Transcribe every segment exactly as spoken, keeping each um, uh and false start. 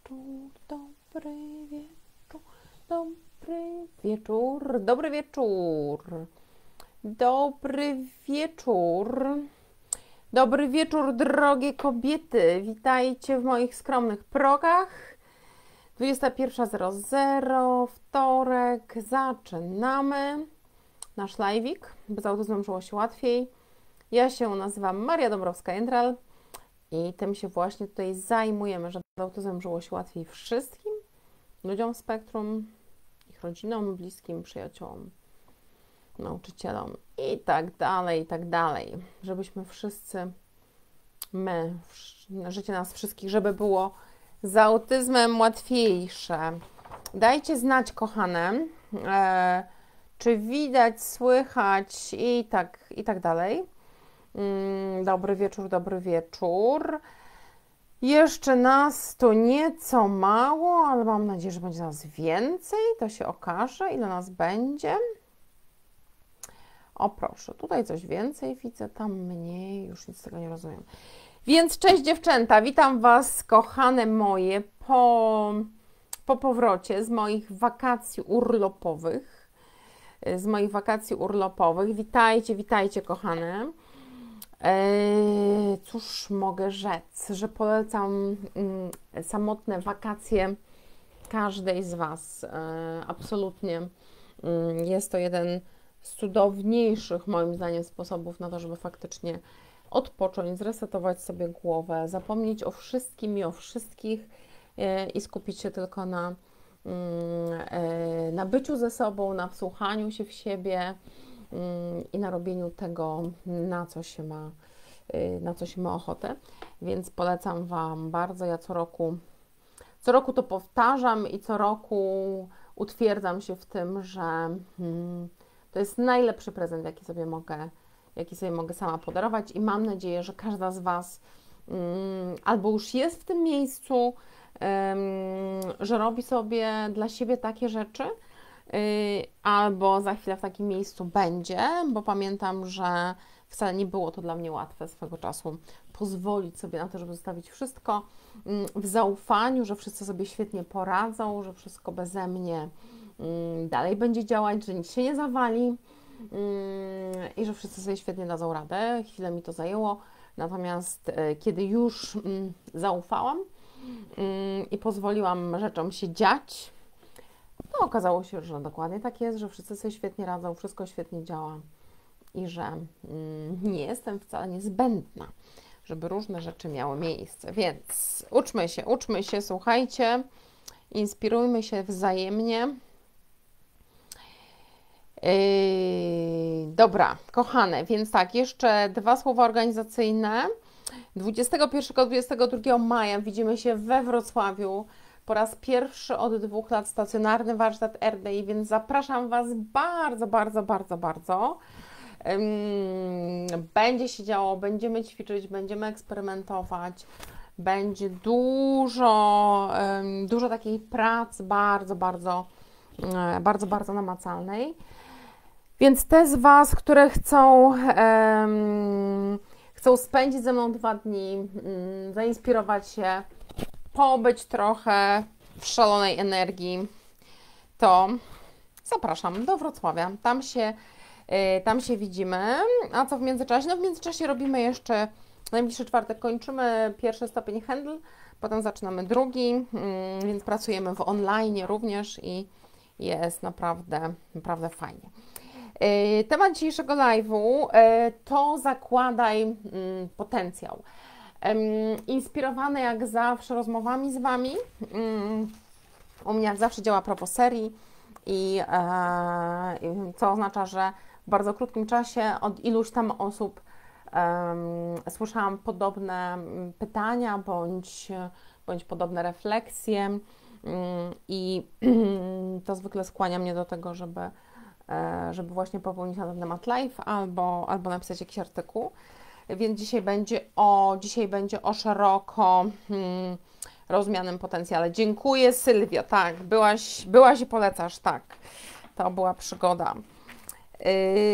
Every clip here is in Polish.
wieczór, dobry wieczór, dobry wieczór, dobry wieczór, dobry wieczór, dobry wieczór, drogie kobiety. Witajcie w moich skromnych progach. dwudziesta pierwsza zero zero, wtorek, zaczynamy nasz live'ik. Bez autyzmem żyło się łatwiej. Ja się nazywam Maria Dąbrowska-Jędral i tym się właśnie tutaj zajmujemy, żeby z autyzmem żyło się łatwiej wszystkim ludziom w spektrum, ich rodzinom, bliskim, przyjaciołom, nauczycielom i tak dalej, i tak dalej. Żebyśmy wszyscy, my, życie nas wszystkich, żeby było z autyzmem łatwiejsze. Dajcie znać, kochane, e, czy widać, słychać i tak, i tak dalej. Mm, dobry wieczór, dobry wieczór. Jeszcze nas to nieco mało, ale mam nadzieję, że będzie nas więcej. To się okaże, ile nas będzie. O proszę, tutaj coś więcej widzę, tam mniej, już nic z tego nie rozumiem. Więc cześć dziewczęta, witam Was, kochane moje, po, po powrocie z moich wakacji urlopowych. Z moich wakacji urlopowych. Witajcie, witajcie, kochane. Eee, cóż mogę rzec, że polecam mm, samotne wakacje każdej z Was. Eee, absolutnie mm, jest to jeden z cudowniejszych, moim zdaniem, sposobów na to, żeby faktycznie odpocząć, zresetować sobie głowę, zapomnieć o wszystkim i o wszystkich eee, i skupić się tylko na, eee, na byciu ze sobą, na wsłuchaniu się w siebie i na robieniu tego, na co się ma, na co się ma ochotę. Więc polecam Wam bardzo. Ja co roku, co roku to powtarzam i co roku utwierdzam się w tym, że hmm, to jest najlepszy prezent, jaki sobie mogę, jaki sobie mogę sama podarować i mam nadzieję, że każda z Was hmm, albo już jest w tym miejscu, hmm, że robi sobie dla siebie takie rzeczy, albo za chwilę w takim miejscu będzie, bo pamiętam, że wcale nie było to dla mnie łatwe swego czasu pozwolić sobie na to, żeby zostawić wszystko w zaufaniu, że wszyscy sobie świetnie poradzą, że wszystko beze mnie dalej będzie działać, że nic się nie zawali i że wszyscy sobie świetnie dadzą radę. Chwilę mi to zajęło, natomiast kiedy już zaufałam i pozwoliłam rzeczom się dziać, no okazało się, że dokładnie tak jest, że wszyscy sobie świetnie radzą, wszystko świetnie działa i że mm, nie jestem wcale niezbędna, żeby różne rzeczy miały miejsce. Więc uczmy się, uczmy się, słuchajcie, inspirujmy się wzajemnie. Yy, dobra, kochane, więc tak, jeszcze dwa słowa organizacyjne. dwudziestego pierwszego do dwudziestego drugiego maja widzimy się we Wrocławiu. Po raz pierwszy od dwóch lat stacjonarny warsztat R D I, więc zapraszam Was bardzo, bardzo, bardzo, bardzo. Będzie się działo, będziemy ćwiczyć, będziemy eksperymentować, będzie dużo, dużo takiej pracy bardzo, bardzo, bardzo, bardzo namacalnej. Więc te z Was, które chcą, chcą spędzić ze mną dwa dni, zainspirować się, pobyć trochę w szalonej energii, to zapraszam do Wrocławia. Tam się, tam się widzimy. A co w międzyczasie? No w międzyczasie robimy jeszcze, najbliższy czwartek kończymy pierwszy stopień Handle, potem zaczynamy drugi, więc pracujemy w online również i jest naprawdę, naprawdę fajnie. Temat dzisiejszego live'u to zakładaj potencjał. Inspirowany jak zawsze rozmowami z Wami. U mnie jak zawsze działa propos serii i e, co oznacza, że w bardzo krótkim czasie od iluś tam osób um, słyszałam podobne pytania bądź, bądź podobne refleksje um, i to zwykle skłania mnie do tego, żeby, e, żeby właśnie popełnić na ten temat live albo, albo napisać jakiś artykuł. Więc dzisiaj będzie o, dzisiaj będzie o szeroko hmm, rozumianym potencjale. Dziękuję, Sylwia, tak, byłaś, byłaś i polecasz, tak, to była przygoda. Yy,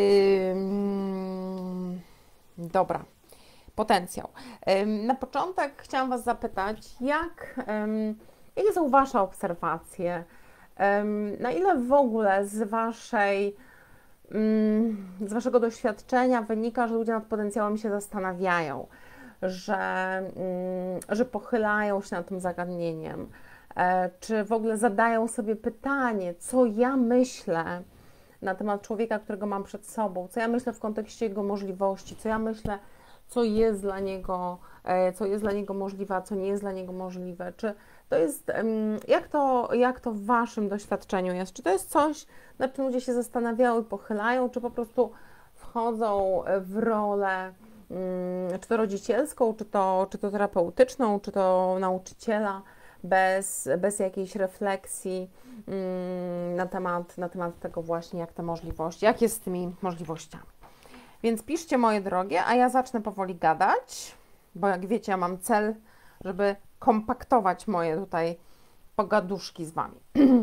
dobra, potencjał. Yy, na początek chciałam Was zapytać, jak, yy, Jakie są Wasze obserwacje? Na ile w ogóle z Waszej, z Waszego doświadczenia wynika, że ludzie nad potencjałem się zastanawiają, że, że pochylają się nad tym zagadnieniem, czy w ogóle zadają sobie pytanie, co ja myślę na temat człowieka, którego mam przed sobą, co ja myślę w kontekście jego możliwości, co ja myślę, co jest dla niego, co jest dla niego możliwe, a co nie jest dla niego możliwe. Czy to jest, jak to, jak to w Waszym doświadczeniu jest? Czy to jest coś, nad czym ludzie się zastanawiają i pochylają, czy po prostu wchodzą w rolę, czy to rodzicielską, czy to, czy to terapeutyczną, czy to nauczyciela, bez, bez jakiejś refleksji na temat, na temat tego właśnie, jak te możliwości, jak jest z tymi możliwościami. Więc piszcie, moje drogie, a ja zacznę powoli gadać, bo jak wiecie, ja mam cel, żeby kompaktować moje tutaj pogaduszki z Wami.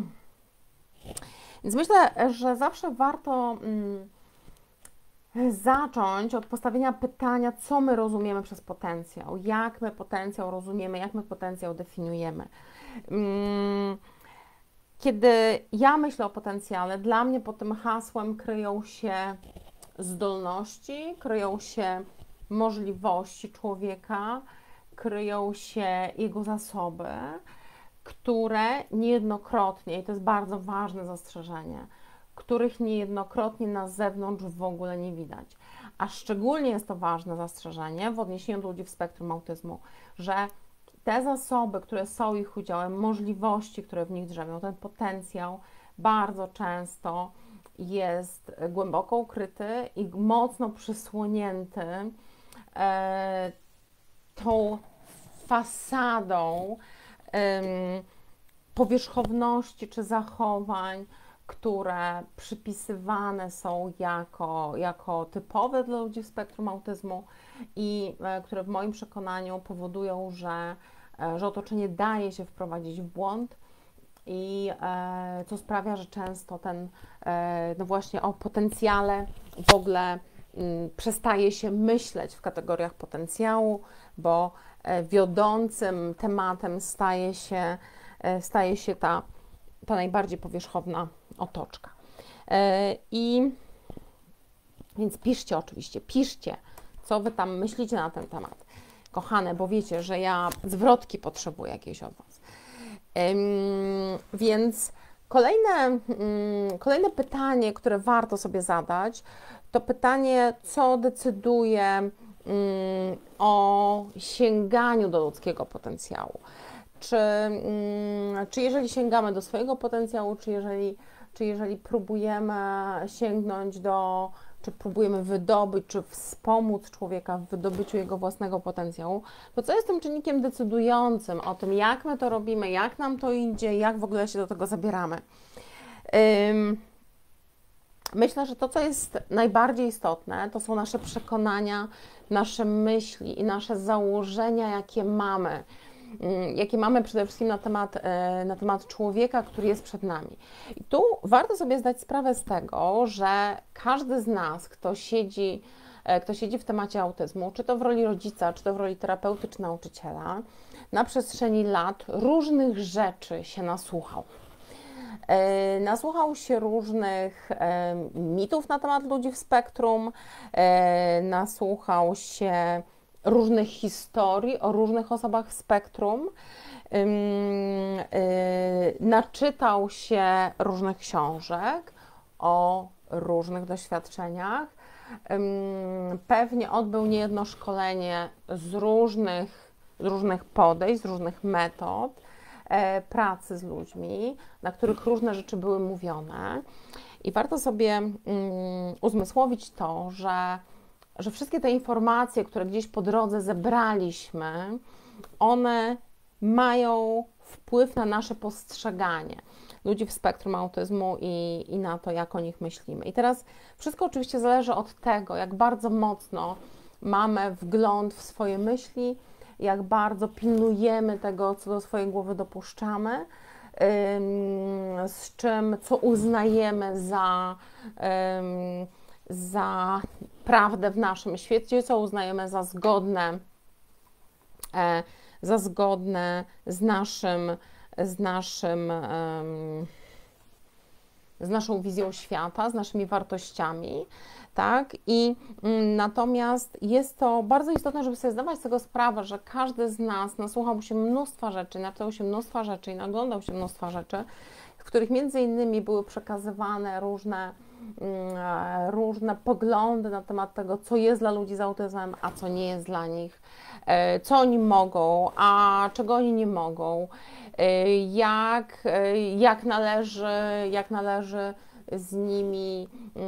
Więc myślę, że zawsze warto mm, zacząć od postawienia pytania, co my rozumiemy przez potencjał, jak my potencjał rozumiemy, jak my potencjał definiujemy. Mm, Kiedy ja myślę o potencjale, dla mnie pod tym hasłem kryją się zdolności, kryją się możliwości człowieka, kryją się jego zasoby, które niejednokrotnie, i to jest bardzo ważne zastrzeżenie, których niejednokrotnie na zewnątrz w ogóle nie widać. A szczególnie jest to ważne zastrzeżenie w odniesieniu do ludzi w spektrum autyzmu, że te zasoby, które są ich udziałem, możliwości, które w nich drzemią, ten potencjał bardzo często jest głęboko ukryty i mocno przysłonięty e, tą fasadą e, powierzchowności czy zachowań, które przypisywane są jako, jako typowe dla ludzi w spektrum autyzmu i e, które w moim przekonaniu powodują, że, e, że otoczenie daje się wprowadzić w błąd i e, co sprawia, że często ten, e, no właśnie o potencjale w ogóle m, przestaje się myśleć w kategoriach potencjału, bo e, wiodącym tematem staje się, e, staje się ta, ta najbardziej powierzchowna otoczka. E, I więc piszcie oczywiście, piszcie, co Wy tam myślicie na ten temat, kochane, bo wiecie, że ja zwrotki potrzebuję jakieś od Was. Um, więc kolejne, um, kolejne pytanie, które warto sobie zadać, to pytanie, co decyduje um, o sięganiu do ludzkiego potencjału. Czy, um, czy jeżeli sięgamy do swojego potencjału, czy jeżeli, czy jeżeli próbujemy sięgnąć do, czy próbujemy wydobyć, czy wspomóc człowieka w wydobyciu jego własnego potencjału, to co jest tym czynnikiem decydującym o tym, jak my to robimy, jak nam to idzie, jak w ogóle się do tego zabieramy. Ym, myślę, że to, co jest najbardziej istotne, to są nasze przekonania, nasze myśli i nasze założenia, jakie mamy. Jakie mamy przede wszystkim na temat, na temat człowieka, który jest przed nami. I tu warto sobie zdać sprawę z tego, że każdy z nas, kto siedzi, kto siedzi w temacie autyzmu, czy to w roli rodzica, czy to w roli terapeuty, czy nauczyciela, na przestrzeni lat różnych rzeczy się nasłuchał. Nasłuchał się różnych mitów na temat ludzi w spektrum, nasłuchał się różnych historii o różnych osobach w spektrum, yy, yy, naczytał się różnych książek o różnych doświadczeniach, yy, pewnie odbył niejedno szkolenie z różnych, z różnych podejść, z różnych metod yy, pracy z ludźmi, na których różne rzeczy były mówione i warto sobie yy, uzmysłowić to, że że wszystkie te informacje, które gdzieś po drodze zebraliśmy, one mają wpływ na nasze postrzeganie ludzi w spektrum autyzmu i, i na to, jak o nich myślimy. I teraz wszystko oczywiście zależy od tego, jak bardzo mocno mamy wgląd w swoje myśli, jak bardzo pilnujemy tego, co do swojej głowy dopuszczamy, z czym, co uznajemy za, za prawdę w naszym świecie, co uznajemy za zgodne, za zgodne z naszym, z naszym, z naszą wizją świata, z naszymi wartościami, tak? I natomiast jest to bardzo istotne, żeby sobie zdawać z tego sprawę, że każdy z nas nasłuchał się mnóstwa rzeczy, naczytał się mnóstwa rzeczy i naglądał się mnóstwa rzeczy, w których między innymi były przekazywane różne, różne poglądy na temat tego, co jest dla ludzi z autyzmem, a co nie jest dla nich, co oni mogą, a czego oni nie mogą, jak, jak należy, jak należy z nimi,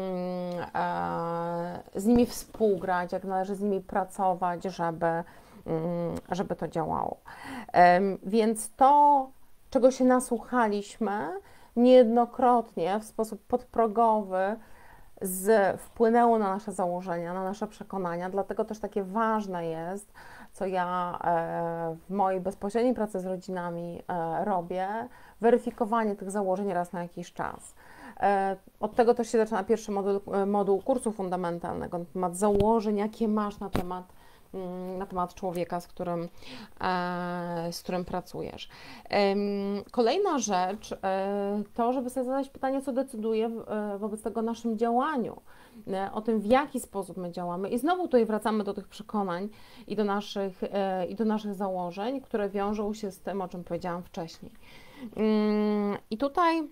z nimi współgrać, jak należy z nimi pracować, żeby, żeby to działało. Więc to, czego się nasłuchaliśmy, niejednokrotnie w sposób podprogowy z, wpłynęło na nasze założenia, na nasze przekonania, dlatego też takie ważne jest, co ja e, w mojej bezpośredniej pracy z rodzinami e, robię, weryfikowanie tych założeń raz na jakiś czas. E, od tego też się zaczyna pierwszy moduł, moduł kursu fundamentalnego, na temat założeń, jakie masz na temat na temat człowieka, z którym, z którym pracujesz. Kolejna rzecz to, żeby sobie zadać pytanie, co decyduje wobec tego naszym działaniu, o tym, w jaki sposób my działamy. I znowu tutaj wracamy do tych przekonań i do naszych, i do naszych założeń, które wiążą się z tym, o czym powiedziałam wcześniej. I tutaj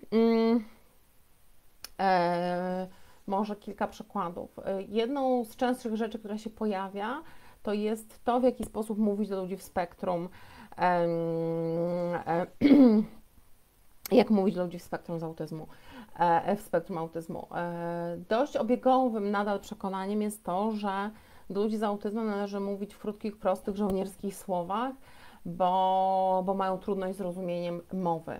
może kilka przykładów. Jedną z częstszych rzeczy, która się pojawia, to jest to, w jaki sposób mówić do ludzi w spektrum, jak mówić do ludzi w spektrum z autyzmu, w spektrum autyzmu. Dość obiegowym nadal przekonaniem jest to, że do ludzi z autyzmem należy mówić w krótkich, prostych, żołnierskich słowach, bo, bo mają trudność z rozumieniem mowy.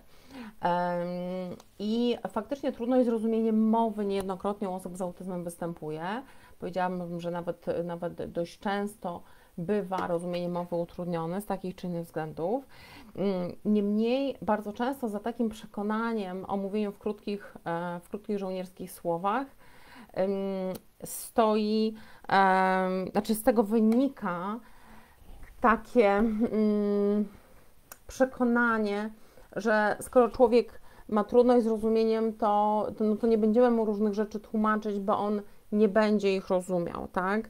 I faktycznie trudność z rozumieniem mowy niejednokrotnie u osób z autyzmem występuje. Powiedziałabym, że nawet, nawet dość często bywa rozumienie mowy utrudnione z takich czy innych względów. Niemniej bardzo często za takim przekonaniem o mówieniu w krótkich, w krótkich żołnierskich słowach stoi, znaczy z tego wynika takie przekonanie, że skoro człowiek ma trudność z rozumieniem, to, to, no to nie będziemy mu różnych rzeczy tłumaczyć, bo on nie będzie ich rozumiał, tak?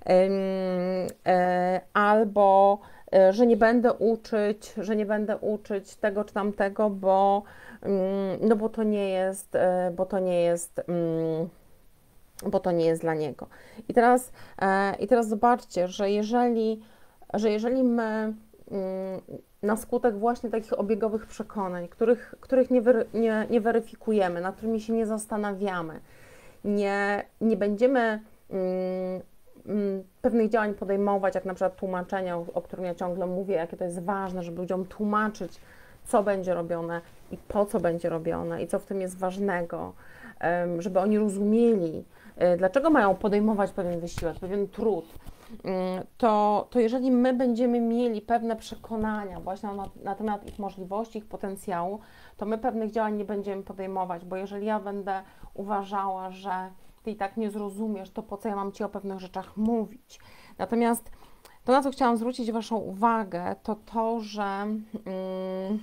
Albo, że nie będę uczyć, że nie będę uczyć tego czy tamtego, bo, no bo to nie jest, bo to nie jest, bo to nie jest dla niego. I teraz, i teraz zobaczcie, że jeżeli, że jeżeli my na skutek właśnie takich obiegowych przekonań, których, których nie, wery, nie, nie weryfikujemy, nad którymi się nie zastanawiamy, nie, nie będziemy mm, mm, pewnych działań podejmować, jak na przykład tłumaczenia, o, o którym ja ciągle mówię, jakie to jest ważne, żeby ludziom tłumaczyć, co będzie robione i po co będzie robione i co w tym jest ważnego, żeby oni rozumieli, dlaczego mają podejmować pewien wysiłek, pewien trud, to, to jeżeli my będziemy mieli pewne przekonania właśnie na, na temat ich możliwości, ich potencjału, to my pewnych działań nie będziemy podejmować, bo jeżeli ja będę uważała, że ty i tak nie zrozumiesz, to po co ja mam ci o pewnych rzeczach mówić. Natomiast to, na co chciałam zwrócić waszą uwagę, to to, że mm,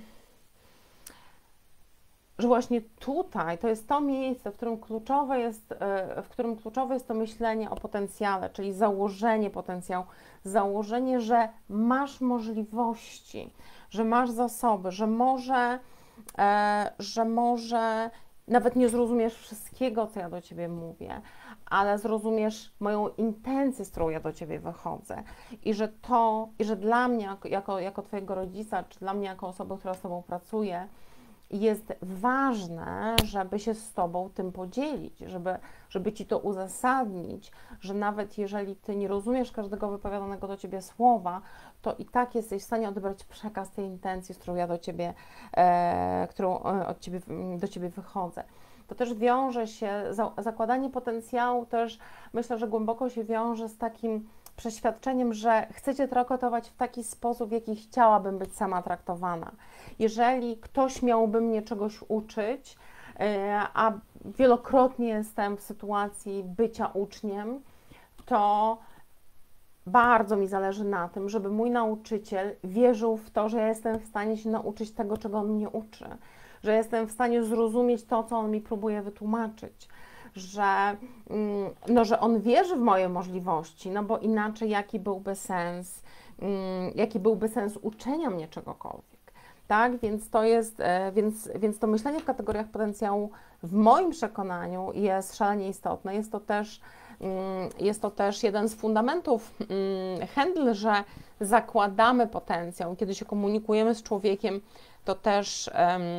że właśnie tutaj to jest to miejsce, w którym kluczowe jest, w którym kluczowe jest to myślenie o potencjale, czyli założenie potencjału, założenie, że masz możliwości, że masz zasoby, że może, że może nawet nie zrozumiesz wszystkiego, co ja do Ciebie mówię, ale zrozumiesz moją intencję, z którą ja do Ciebie wychodzę i że to, i że dla mnie jako, jako, jako Twojego rodzica, czy dla mnie jako osoby, która z Tobą pracuje, jest ważne, żeby się z Tobą tym podzielić, żeby, żeby Ci to uzasadnić, że nawet jeżeli Ty nie rozumiesz każdego wypowiadanego do Ciebie słowa, to i tak jesteś w stanie odebrać przekaz tej intencji, z którą ja do Ciebie, e, którą od ciebie, do Ciebie wychodzę. To też wiąże się, za, zakładanie potencjału też myślę, że głęboko się wiąże z takim przeświadczeniem, że chcę Cię traktować w taki sposób, w jaki chciałabym być sama traktowana. Jeżeli ktoś miałby mnie czegoś uczyć, a wielokrotnie jestem w sytuacji bycia uczniem, to bardzo mi zależy na tym, żeby mój nauczyciel wierzył w to, że ja jestem w stanie się nauczyć tego, czego on mnie uczy, że jestem w stanie zrozumieć to, co on mi próbuje wytłumaczyć, że, no, że on wierzy w moje możliwości, no bo inaczej jaki byłby sens, jaki byłby sens uczenia mnie czegokolwiek. Tak, więc to jest, więc, więc to myślenie w kategoriach potencjału w moim przekonaniu jest szalenie istotne. Jest to też, jest to też jeden z fundamentów Handle, że zakładamy potencjał. Kiedy się komunikujemy z człowiekiem, to też,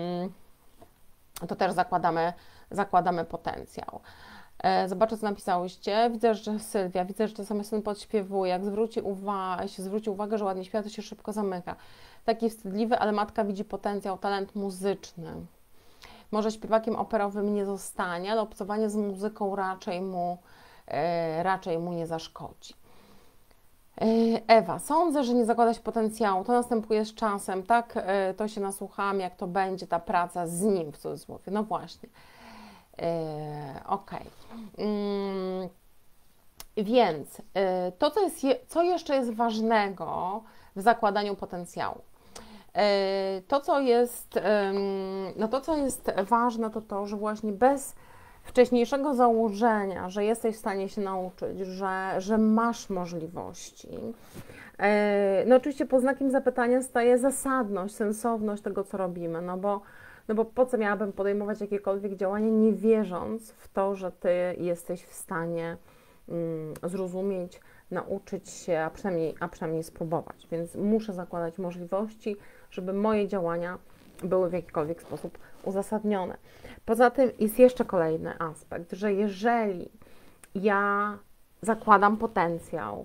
to też zakładamy, zakładamy potencjał. Zobaczę, co napisałyście. Widzę, że Sylwia, widzę, że czasami syn podśpiewuje. Jak zwróci uwagę, się zwróci uwagę, że ładnie śpiewa, to się szybko zamyka. Taki wstydliwy, ale matka widzi potencjał, talent muzyczny. Może śpiewakiem operowym nie zostanie, ale obcowanie z muzyką raczej mu, e, raczej mu nie zaszkodzi. E, Ewa, sądzę, że nie zakładać potencjału. To następuje z czasem, tak? E, to się nasłuchałam, jak to będzie ta praca z nim, w cudzysłowie. No właśnie. E, Okej. Okay. Mm, więc e, to, co, jest je, co jeszcze jest ważnego w zakładaniu potencjału. To co, jest, no to, co jest ważne, to to, że właśnie bez wcześniejszego założenia, że jesteś w stanie się nauczyć, że, że masz możliwości, no oczywiście pod znakiem zapytania staje zasadność, sensowność tego, co robimy, no bo, no bo po co miałabym podejmować jakiekolwiek działanie, nie wierząc w to, że Ty jesteś w stanie mm, zrozumieć, nauczyć się, a przynajmniej, a przynajmniej spróbować. Więc muszę zakładać możliwości, żeby moje działania były w jakikolwiek sposób uzasadnione. Poza tym jest jeszcze kolejny aspekt, że jeżeli ja zakładam potencjał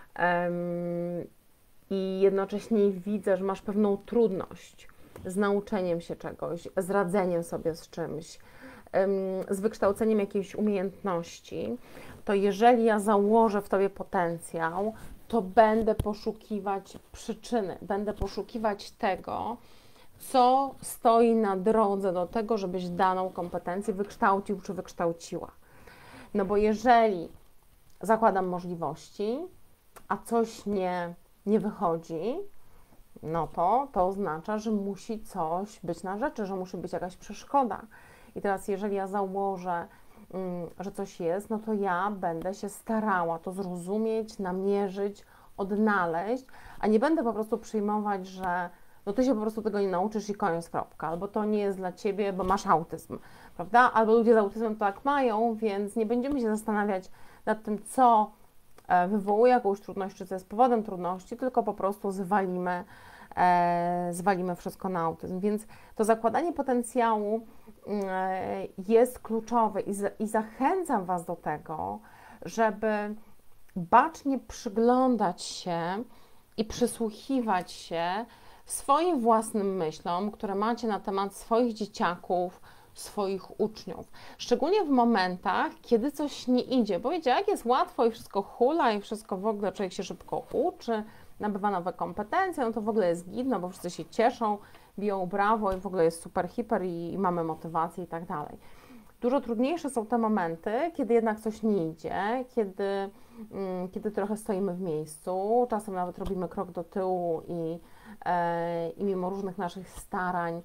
um, i jednocześnie widzę, że masz pewną trudność z nauczeniem się czegoś, z radzeniem sobie z czymś, um, z wykształceniem jakiejś umiejętności, to jeżeli ja założę w Tobie potencjał, to będę poszukiwać przyczyny, będę poszukiwać tego, co stoi na drodze do tego, żebyś daną kompetencję wykształcił czy wykształciła. No bo jeżeli zakładam możliwości, a coś nie, nie wychodzi, no to to oznacza, że musi coś być na rzeczy, że musi być jakaś przeszkoda. I teraz jeżeli ja założę, że coś jest, no to ja będę się starała to zrozumieć, namierzyć, odnaleźć, a nie będę po prostu przyjmować, że no Ty się po prostu tego nie nauczysz i koniec, kropka, albo to nie jest dla Ciebie, bo masz autyzm, prawda? Albo ludzie z autyzmem to tak mają, więc nie będziemy się zastanawiać nad tym, co wywołuje jakąś trudność, czy co jest powodem trudności, tylko po prostu zwalimy, e, zwalimy wszystko na autyzm. Więc to zakładanie potencjału e, jest kluczowe i, z, i zachęcam Was do tego, żeby bacznie przyglądać się i przysłuchiwać się swoim własnym myślom, które macie na temat swoich dzieciaków, swoich uczniów. Szczególnie w momentach, kiedy coś nie idzie, bo wiecie, jak jest łatwo i wszystko hula i wszystko w ogóle, człowiek się szybko uczy, nabywa nowe kompetencje, no to w ogóle jest git, no bo wszyscy się cieszą, biją brawo i w ogóle jest super, hiper i, i mamy motywację i tak dalej. Dużo trudniejsze są te momenty, kiedy jednak coś nie idzie, kiedy, mm, kiedy trochę stoimy w miejscu, czasem nawet robimy krok do tyłu i, e, i mimo różnych naszych starań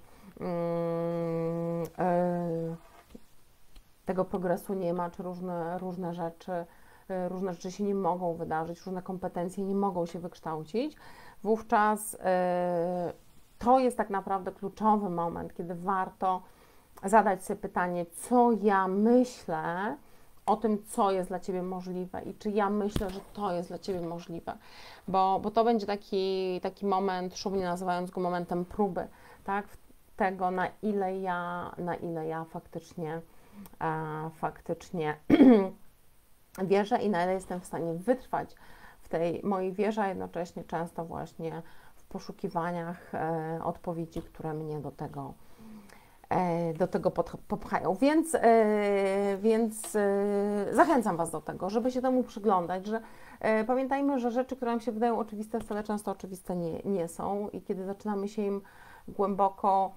mm, e, tego progresu nie ma, czy różne, różne rzeczy, e, różne rzeczy się nie mogą wydarzyć, różne kompetencje nie mogą się wykształcić, wówczas e, to jest tak naprawdę kluczowy moment, kiedy warto zadać sobie pytanie, co ja myślę o tym, co jest dla Ciebie możliwe i czy ja myślę, że to jest dla Ciebie możliwe, bo, bo to będzie taki, taki moment, szumnie nazywając go momentem próby, tak, tego, na ile ja, na ile ja faktycznie, e, faktycznie wierzę i na ile jestem w stanie wytrwać w tej mojej wierze, a jednocześnie często właśnie w poszukiwaniach e, odpowiedzi, które mnie do tego do tego popchają, więc, więc zachęcam Was do tego, żeby się temu przyglądać, że pamiętajmy, że rzeczy, które nam się wydają oczywiste, wcale często oczywiste nie, nie są i kiedy zaczynamy się im głęboko,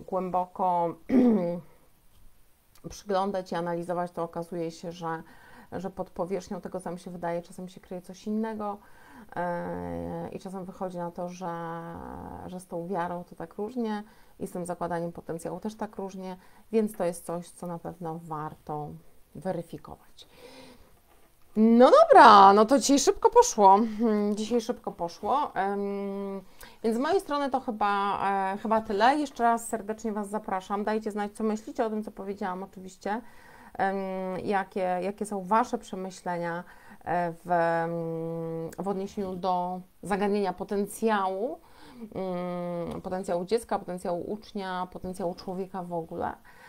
głęboko przyglądać i analizować, to okazuje się, że, że pod powierzchnią tego, co nam się wydaje, czasem się kryje coś innego i czasem wychodzi na to, że, że z tą wiarą to tak różnie i z tym zakładaniem potencjału też tak różnie, więc to jest coś, co na pewno warto weryfikować. No dobra, no to dzisiaj szybko poszło, dzisiaj szybko poszło, więc z mojej strony to chyba, chyba tyle. Jeszcze raz serdecznie Was zapraszam, dajcie znać, co myślicie o tym, co powiedziałam oczywiście, jakie, jakie są Wasze przemyślenia w, w odniesieniu do zagadnienia potencjału, potencjału dziecka, potencjału ucznia, potencjału człowieka w ogóle.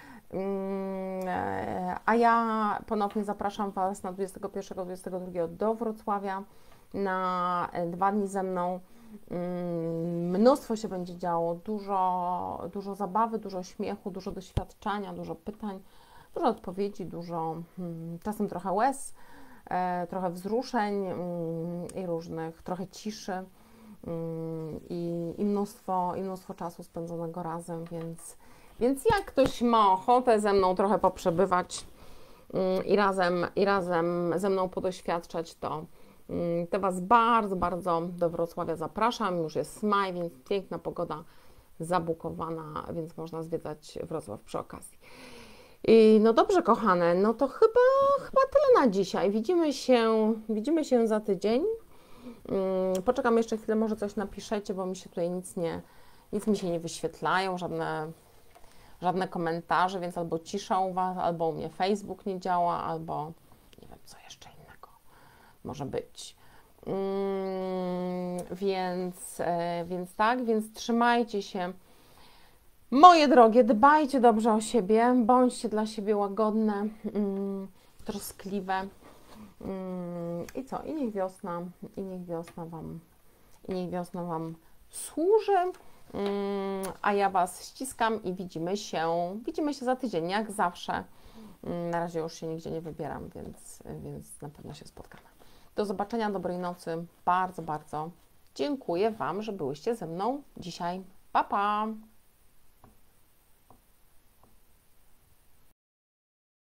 A ja ponownie zapraszam Was na dwudziestego pierwszego do dwudziestego drugiego do Wrocławia na dwa dni ze mną. Mnóstwo się będzie działo, dużo, dużo zabawy, dużo śmiechu, dużo doświadczenia, dużo pytań, dużo odpowiedzi, dużo czasem trochę łez, trochę wzruszeń i różnych, trochę ciszy i, i, mnóstwo, i mnóstwo czasu spędzonego razem, więc Więc jak ktoś ma ochotę ze mną trochę poprzebywać i razem, i razem ze mną podoświadczać, to, to Was bardzo, bardzo do Wrocławia zapraszam. Już jest maj, więc piękna pogoda zabukowana, więc można zwiedzać Wrocław przy okazji. I no dobrze, kochane, no to chyba, chyba tyle na dzisiaj. Widzimy się, widzimy się za tydzień. Poczekam jeszcze chwilę, może coś napiszecie, bo mi się tutaj nic nie, nic mi się nie wyświetlają, żadne żadne komentarze, więc albo cisza u Was, albo u mnie Facebook nie działa, albo nie wiem, co jeszcze innego może być. Mm, więc, e, więc tak, więc trzymajcie się, moje drogie, dbajcie dobrze o siebie, bądźcie dla siebie łagodne, mm, troskliwe mm, i co, i niech wiosna, i niech wiosna Wam, i niech wiosna Wam służy. A ja Was ściskam i widzimy się, widzimy się za tydzień, jak zawsze. Na razie już się nigdzie nie wybieram, więc, więc na pewno się spotkamy. Do zobaczenia, dobrej nocy. Bardzo, bardzo dziękuję Wam, że byłyście ze mną dzisiaj. Pa, pa!